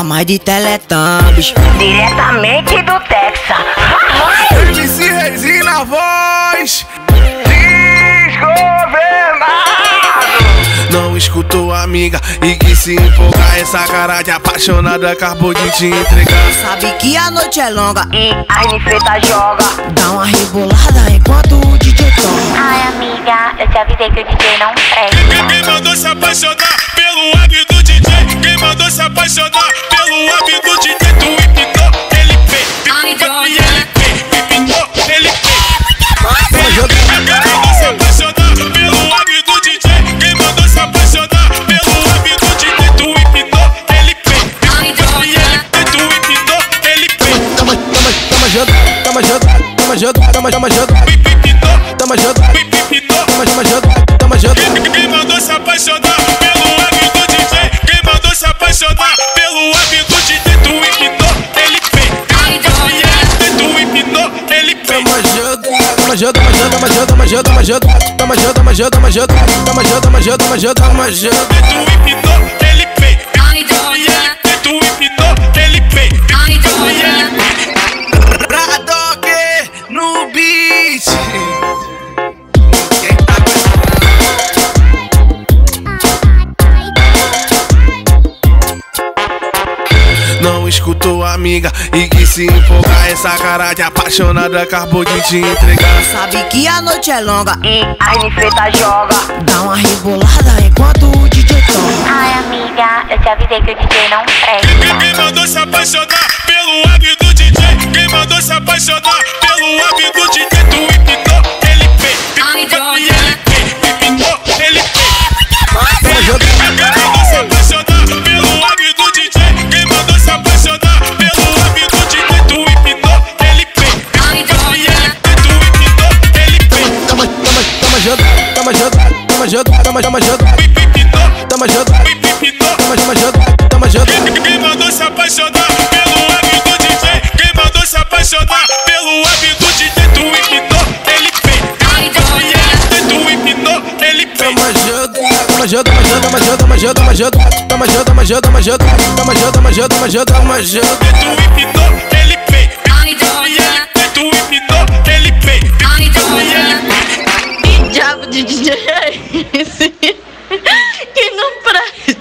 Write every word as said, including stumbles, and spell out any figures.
mais de Teletubbies. Diretamente do Texas. M C Reizinho na voz. Não escutou amiga e que se empolgar. Essa cara de apaixonada acabou de te entregar. Sabe que a noite é longa E a Nifeta joga. dá uma rebolada enquanto o D J toca. Ai amiga, eu te avisei que o D J não presta. Quem mandou se apaixonar pelo web do D J? Quem mandou se apaixonar pelo web do D J? Tu empinou, ele fez. E ele fez, empinou, ele fez. Quem mandou se apaixonar pelo web do D J? Quem mandou se apaixonar pelo web do D J? Tu empinou, ele fez. E ele fez, tu empinou, ele fez. Tamo, tamo, tamo junto, tamo junto, tamo junto, tamo, tamo junto, Empinou, tamo junto, empinou. tamo, tamo junto, tamo junto. Quem mandou se apaixonar pelo web do D J? Quem mandou se apaixonar pelo web do D J? Tu empinou, ele fez. E ele fez, tu empinou, ele fez. Tamo junto, tamo junto, tamo junto, tamo junto, tamo junto, tamo junto, tamo junto, tamo junto, tamo junto, tamo junto, tamo junto, tamo junto. Tu empinou, ele fez. E ele fez, tu empinou, ele fez. Bradock no beat. Não escutou amiga e que se empolgar. Essa cara de apaixonada acabou de te entregar. Sabe que a noite é longa E a Nifeta joga. dá uma rebolada enquanto o D J toca. Ai amiga, eu te avisei que o D J não presta. Quem mandou se apaixonar pelo web do D J? Quem mandou se apaixonar pelo web do D J? Tu empinou, ele fez. E ele fez, empinou, ele fez. Quem mandou se apaixonar pelo web do D J? Quem mandou se apaixonar pelo web do D J? Tu empinou, ele fez. E ele fez, tu empinou, ele fez. Tamo, tamo, tamo junto, tamo junto, tamo junto, tamo, tamo junto, Empinou, tamo junto, empinou. tamo, tamo junto, tamo junto. Quem mandou se apaixonar pelo web do D J? Quem mandou se apaixonar pelo web do D J? Tu empinou, ele fez. E ele fez, tu empinou, ele fez. Tamo junto, tamo junto, tamo junto, tamo junto, tamo junto, tamo junto, tamo junto, tamo junto, tamo junto, tamo junto, tamo junto, tamo junto, tamo junto. Tu empinou, ele fez. E ele fez, tu empinou, ele fez. Que diabo de D J é esse? Que não presta.